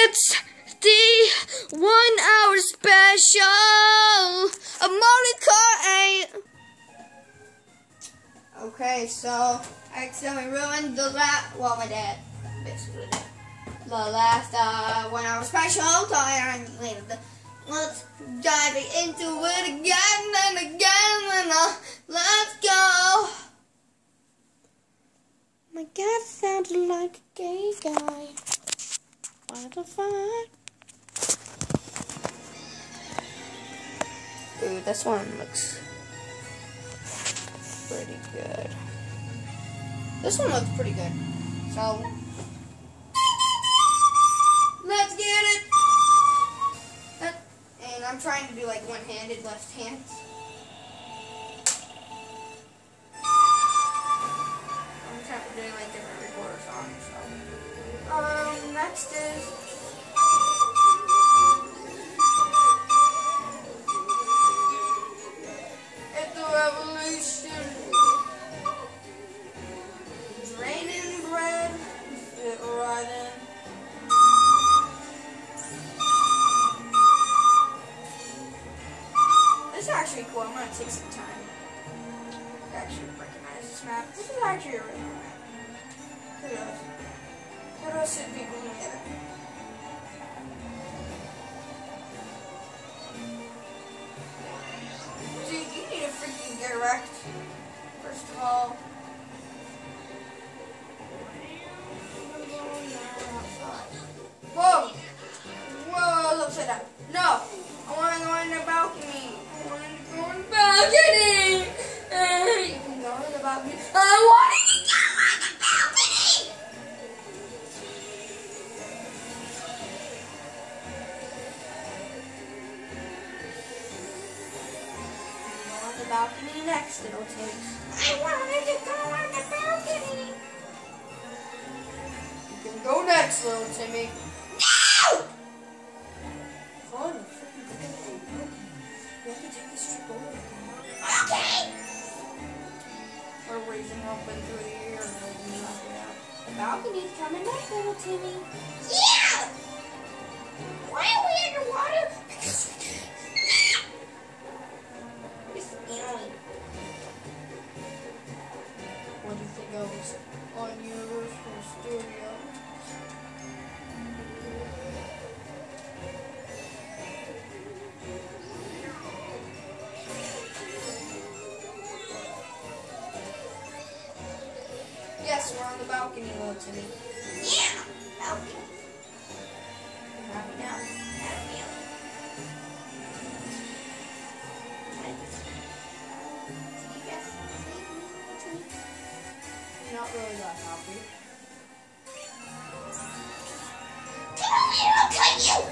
It's the 1 hour special of Mario Kart 8. Okay, so I accidentally ruined the my dad basically did. The last 1 hour special. Let's dive into it again and again and let's go. My dad sounded like a gay guy. What the fuck? Ooh, this one looks pretty good. This one looks pretty good. So, let's get it! And I'm trying to do like one-handed, left hand. I'm trying to do like different recorder songs. So, next is It's the Revolution. Draining bread. Fit right in. This is actually cool. I'm gonna take some time to actually recognize this map. This is actually a really cool map. Kudos. Kudos to the people who made it. Dude, you need to freaking get wrecked. First of all. Whoa! Whoa, upside down. No! I want to go on the balcony. I want to go on the balcony. You can go on the balcony. I want to go on the balcony. Go on the balcony next, little Timmy. I wanted to go on the balcony. You can go next, little Timmy. No! Oh, we have to take this trip over. Okay! We're raising up and through the air and knocking out. The balcony's coming next, little Timmy. Yeah! Why are we underwater? Because we can. It's annoying. What do you think goes on Universal Studios? Yes, we're on the balcony, little Timmy. Yeah! Balcony. I'm happy now. Happy. Not really that happy. Tell me, I'll cut you!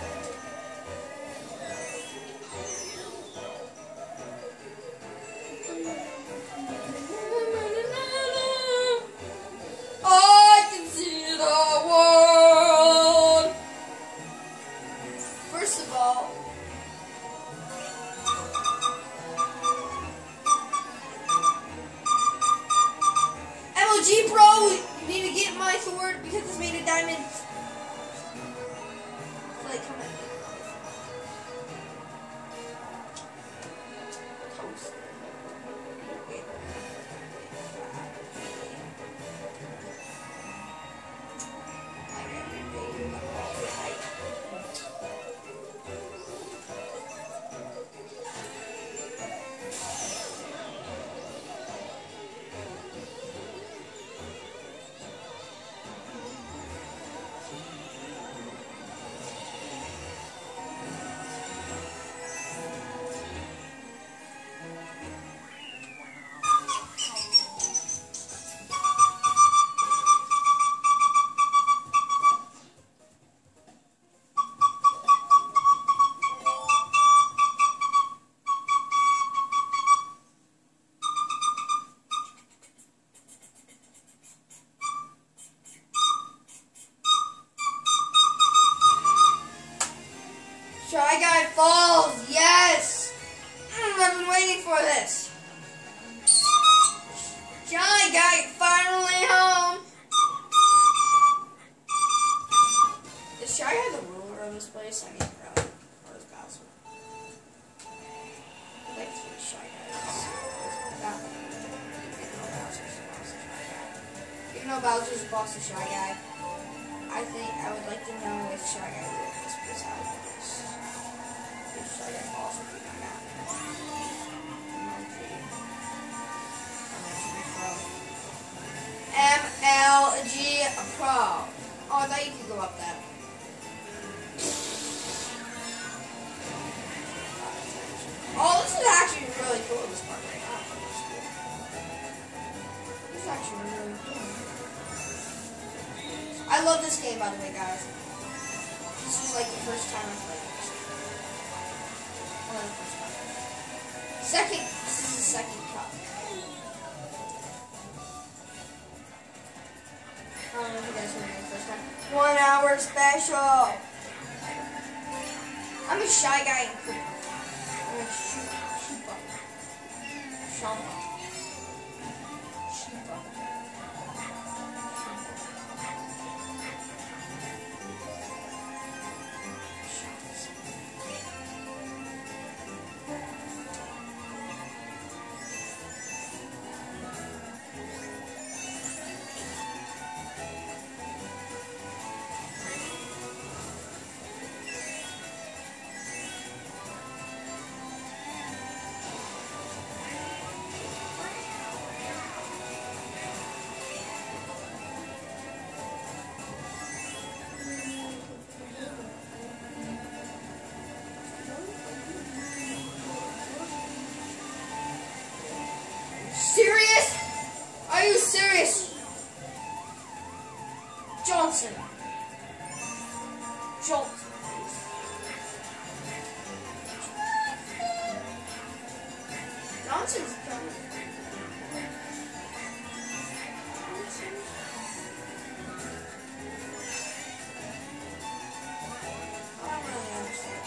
MLG Pro, you need to get my sword because it's made of diamonds. Like, come on. Toast. this place. I mean, really. Where's Bowser? I'd like to be Shy Guys. That one. Even though Bowser's the boss of Shy Guy, I think I would like to know if Shy Guy would this was how it is. If Shy Guy boss would be my map. MLG Pro. Oh, I thought you could go up that. Oh, this is actually really cool, this part right now. This is actually really cool. I love this game, by the way, guys. This is like the first time I played this. One of the first times. This is the second cup. I don't know if you guys remember the first time. 1 hour special! I'm a Shy Guy in Koopa. I'm a Shoopa. Shampa. Shoopa. Serious? Are you serious? Johnson. Johnson's coming. I don't really understand.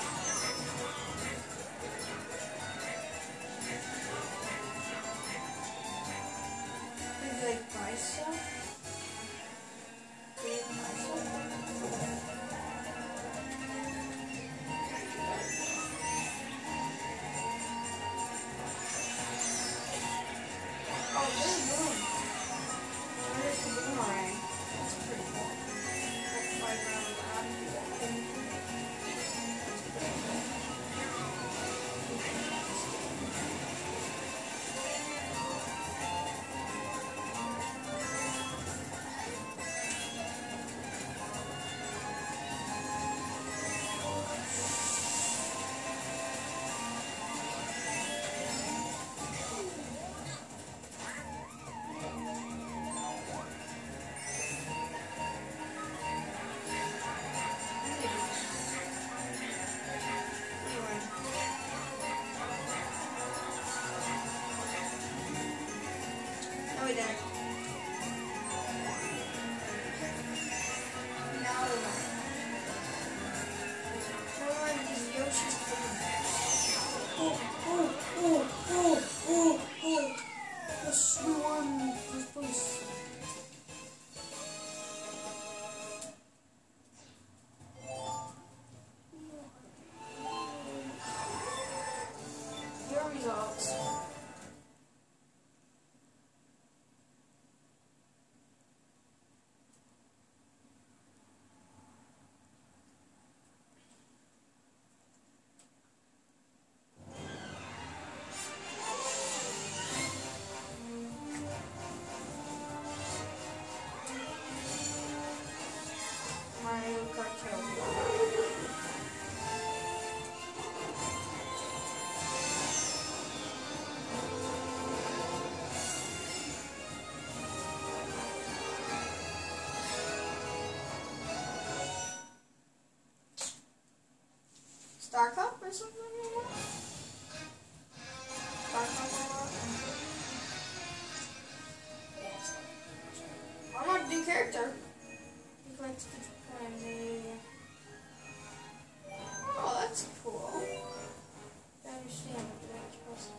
Like buy stuff? Oh, there's a boom. There's the boomerang. That's pretty cool. Let's fly around with that. No, we didn't. No, we don't. Come on, these Yoshi's oh. Yes, we won this place. Your results. Mario Kart Star Cup or something like that? Star Cup or what? I want a new character. Oh, that's cool. I understand what that's supposed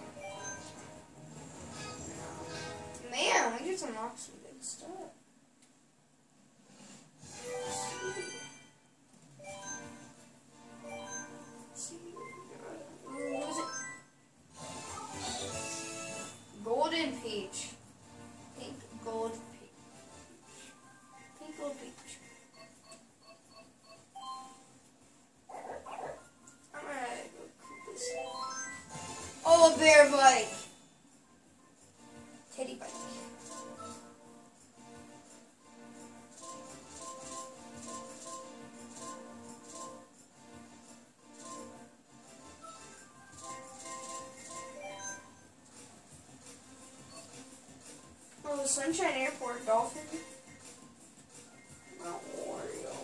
to be. Man, we just unlocked some good stuff. bear bike. Teddy bike. Oh, the Sunshine Airport dolphin. Wario.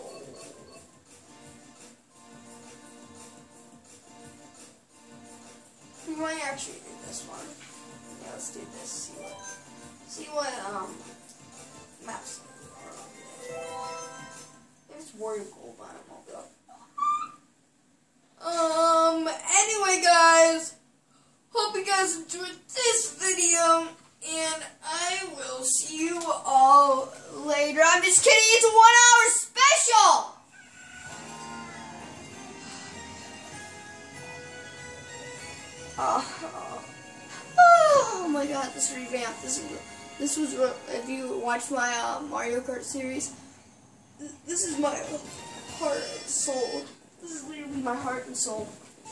We might actually do this one. Yeah, let's do this. See what maps. There's Wario Gold, but I won't go. Anyway, guys, hope you guys enjoyed this video, and I will see you all later. I'm just kidding, it's a 1 hour special! Oh my god, this revamp. This was if you watched my Mario Kart series, this is my heart and soul. This is literally my heart and soul.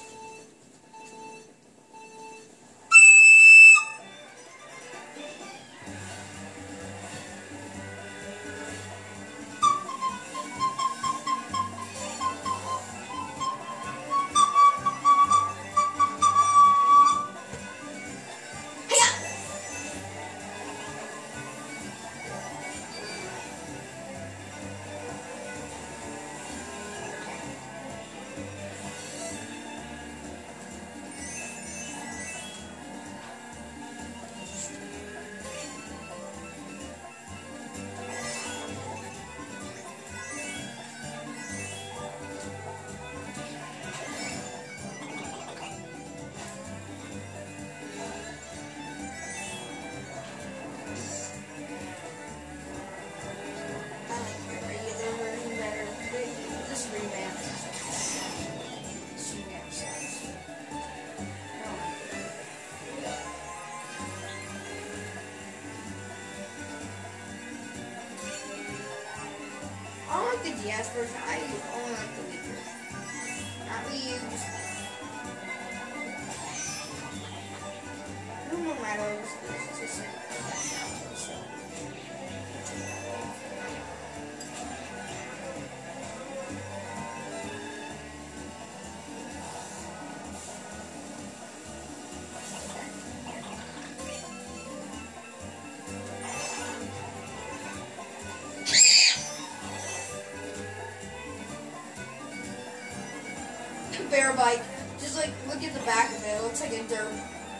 I don't like the DS version. I only like the Wii version. Not Wii U. No matter it's just like so. Bear bike. Just like look at the back of it. It looks like a dirt.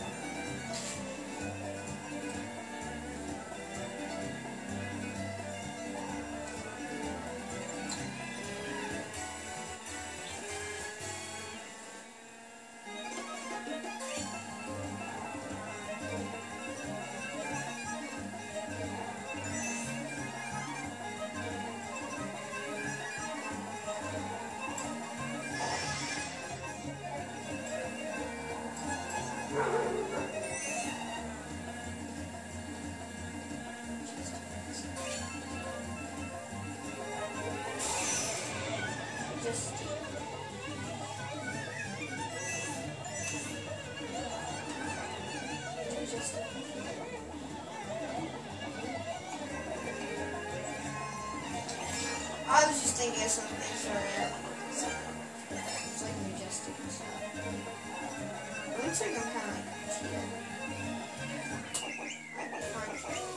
I was just thinking of something, sorry. It's like majestic and stuff. It looks like I'm kind of like Tia. I'd be fine if I did.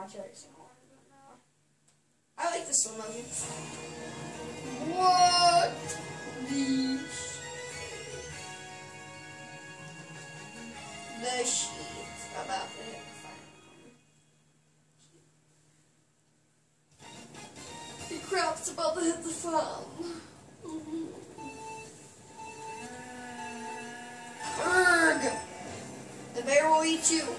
watch every single one of them now. I like the slow motion. What? The sheets about to hit the fan. The crap's about to hit the fan. Urgh! The bear will eat you.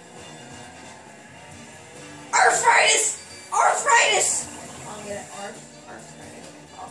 Arthritis! Arthritis! I'll get it. Arthritis. Oh.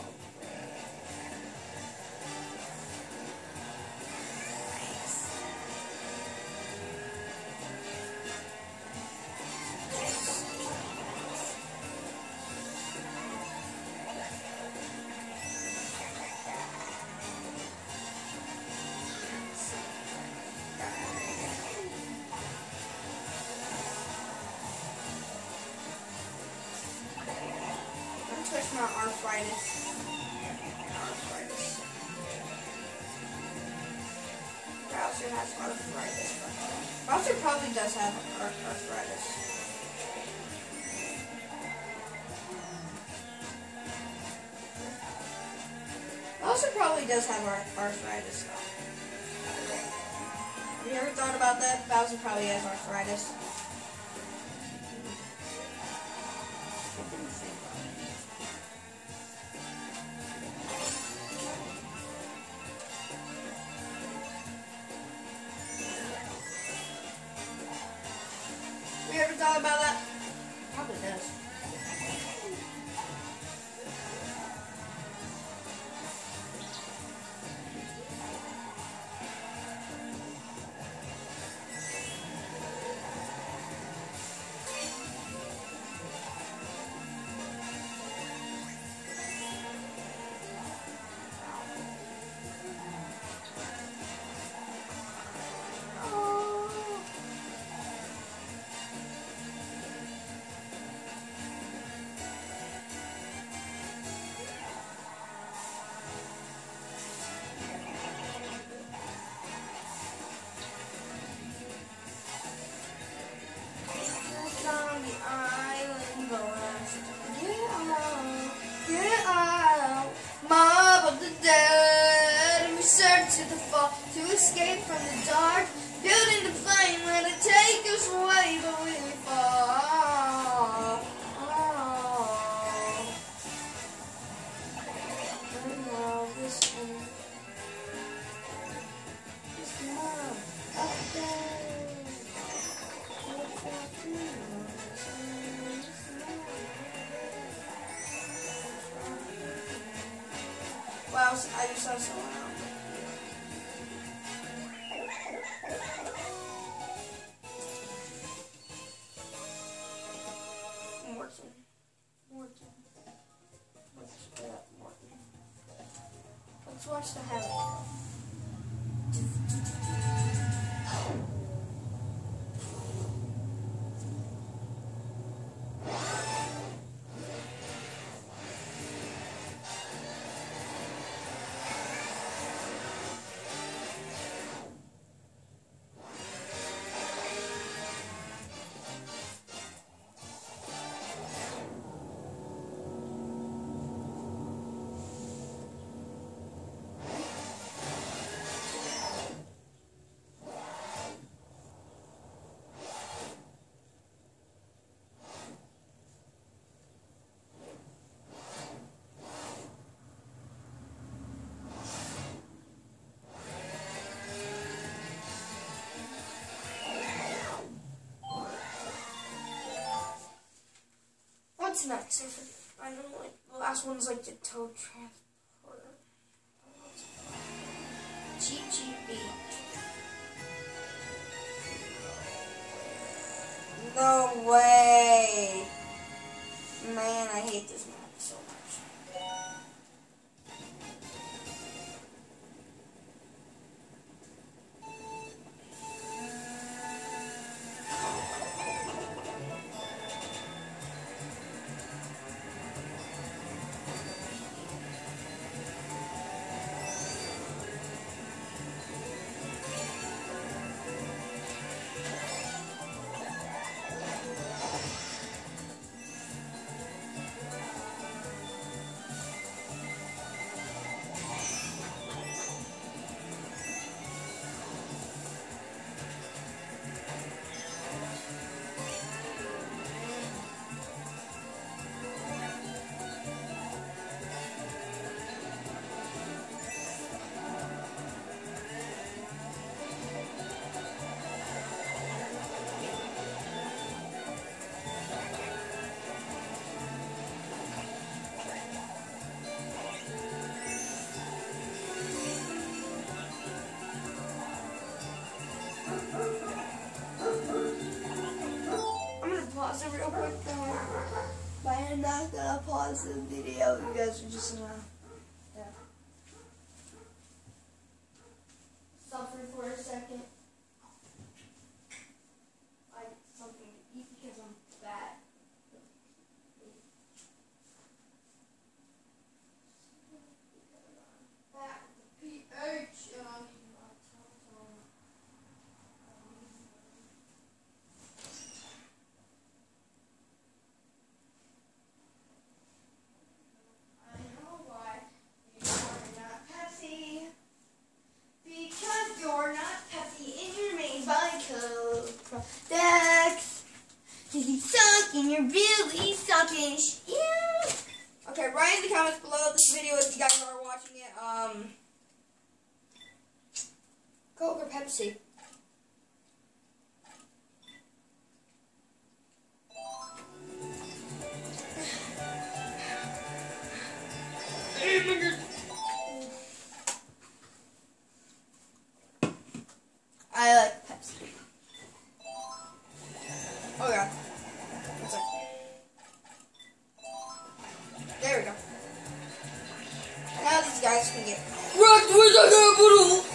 Touch my arthritis. Arthritis. Bowser has arthritis. Bowser probably does have arthritis. Bowser probably does have arthritis though. Have you ever thought about that? Bowser probably has arthritis. You ever thought about that? Probably does. To the fall, to escape from the dark, building the plane, let it take us away, but we fall. Oh. And now this one, up there. Wow, I just saw someone else. Let's watch the heaven go. What's next? I know, like, the last one's like the toad transporter. Cheep Beach. No way! Man, I hate this map so much. I'll pause the video. You guys are just gonna suffer for a second. Like something to eat because I'm fat. Fat with the pH. And you're really sucking. Yeah. Okay, write in the comments below this video if you guys are watching it. Coke or Pepsi? I like Pepsi. Oh god. There we go. Now these guys can get wrecked with the capital.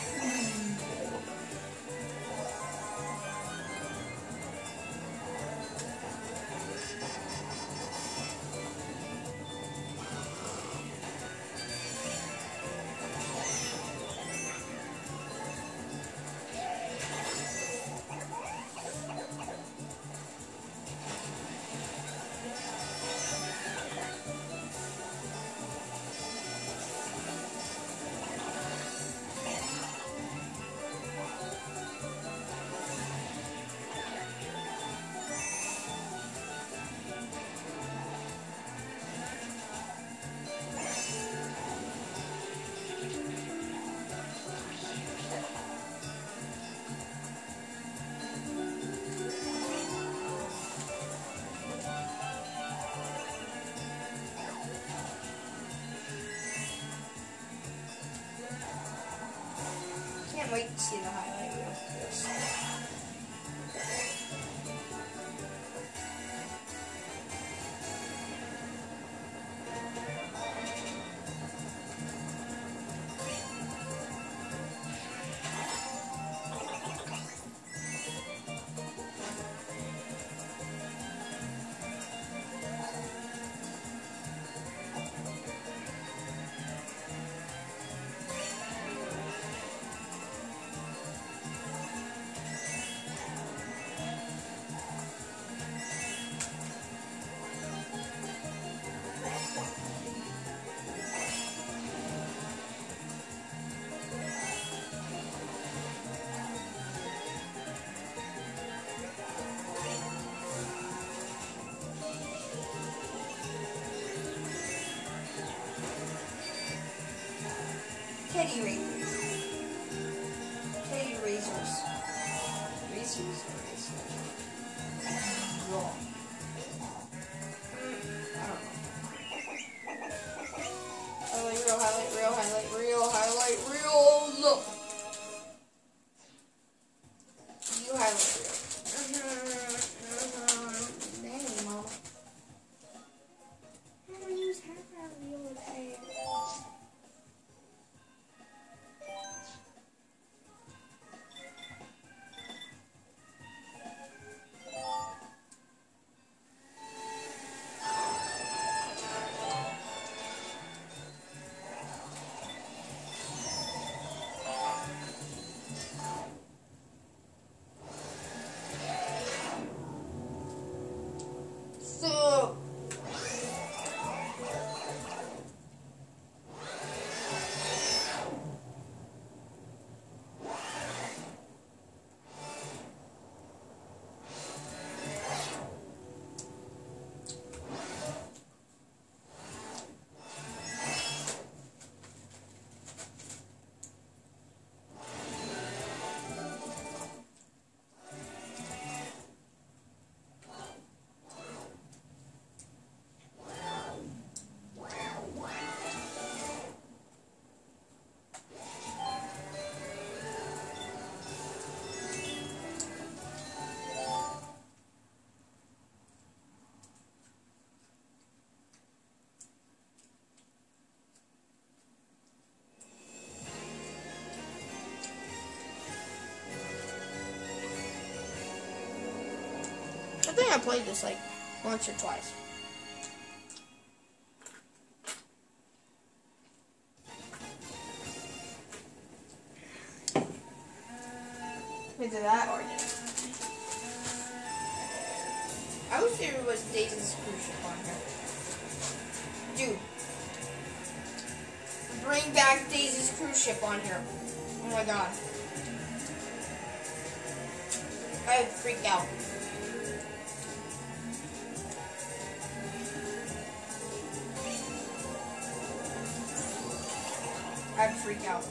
Can't wait to see the highlight reel of this. Teddy razors. Teddy razors. Razors or razors? Wrong. I don't know. Highlight, real highlight, real highlight, real look. You highlight real. Dang, Mama. I'm gonna use highlight real okay. I played this like once or twice. Either that or this. I wish there was Daisy's cruise ship on here. Dude. Bring back Daisy's cruise ship on here. Oh my god. I would freak out. I'd freak out.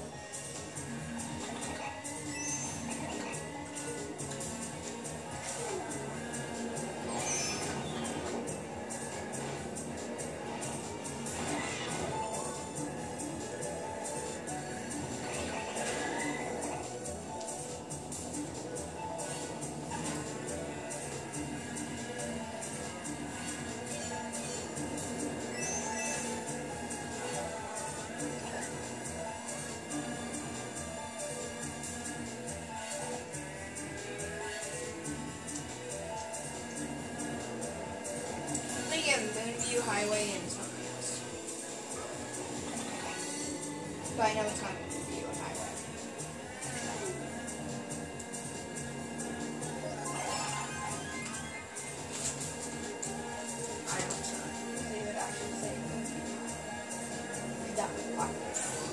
Moonview Highway and something else. But I know it's not Moonview Highway. I don't know. They would actually say Moonview Highway. That would be popular.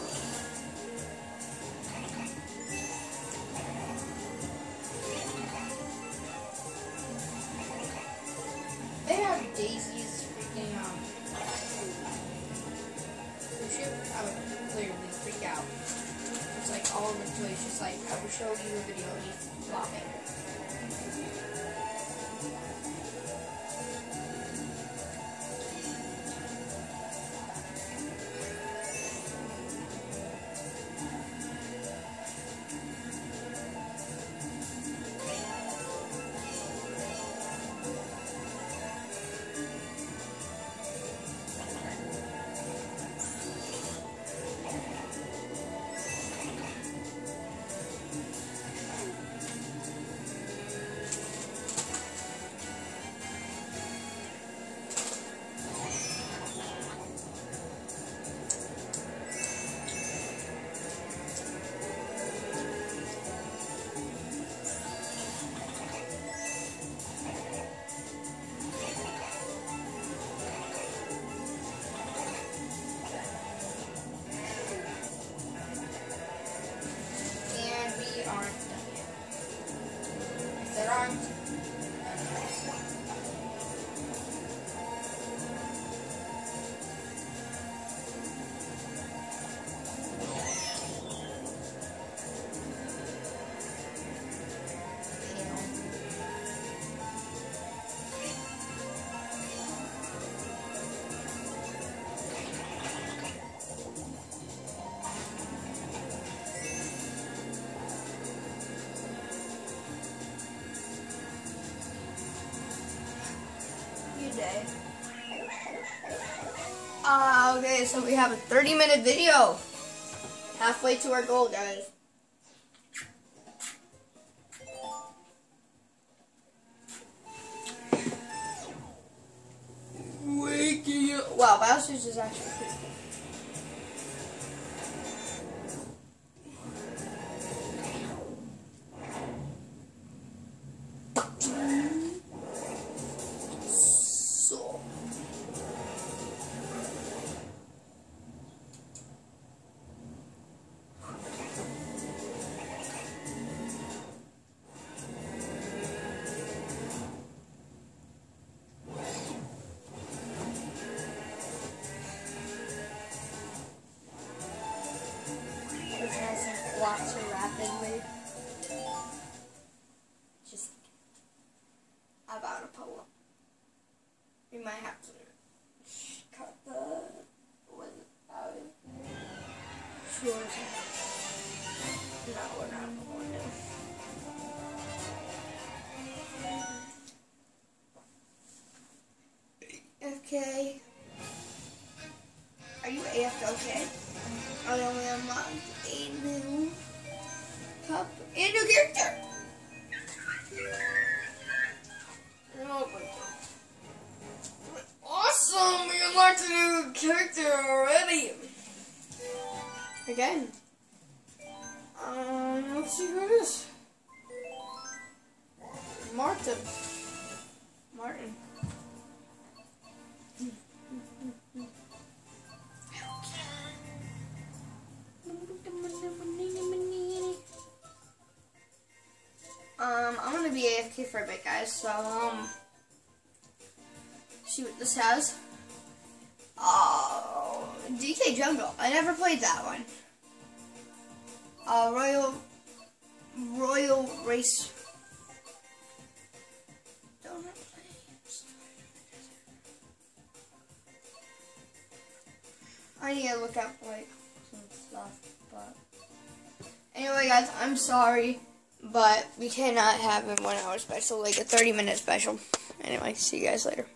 They have Daisy's freaking cruise ship. I would literally freak out. It's like all over the place. Just like I would show you a video and you'd flop it. Day. Okay, so we have a 30-minute video. Halfway to our goal, guys. Waking up. Wow, Bowser's is actually pretty cool. Walk so rapidly. Just about to pull up. We might have to cut the out. Sure. No, we're not going to. Okay. Are you AFK? I only unlocked a new cup and a new character. Oh my unlocked a new character already. Again. Let's see who it is. Martin. I'm gonna be AFK for a bit, guys, so, see what this has. Oh, DK Jungle. I never played that one. Royal Race. Don't play. I need to look up, like, some stuff, but anyway, guys, I'm sorry. But we cannot have a 1 hour special, like a 30-minute special. Anyway, see you guys later.